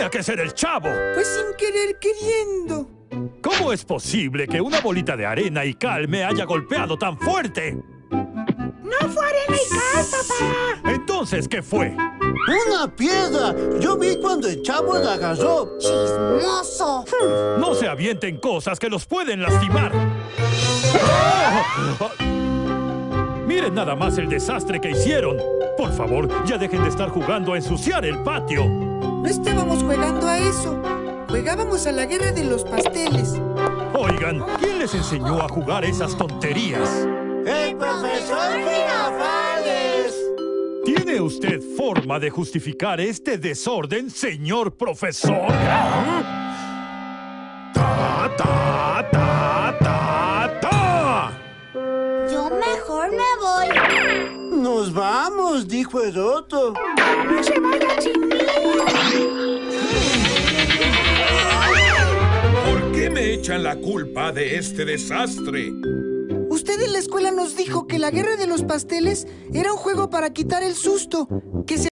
tenía que ser el Chavo. Pues sin querer queriendo. ¿Cómo es posible que una bolita de arena y cal me haya golpeado tan fuerte? No fue arena y cal, papá. Entonces, ¿qué fue? ¡Una piedra! Yo vi cuando el Chavo la agarró. ¡Chismoso! No se avienten cosas que los pueden lastimar. Miren nada más el desastre que hicieron. Por favor, ya dejen de estar jugando a ensuciar el patio. No estábamos jugando a eso. Jugábamos a la guerra de los pasteles. Oigan, ¿quién les enseñó a jugar esas tonterías? ¡El profesor Girafales! ¿Tiene usted forma de justificar este desorden, señor profesor? ¡Ta, ta, ta, ta, ta! Yo mejor me voy. ¡Nos vamos!, dijo el otro. ¡No se vayan sin mí! ¿Por qué me echan la culpa de este desastre? Usted en la escuela nos dijo que la guerra de los pasteles era un juego para quitar el susto, que se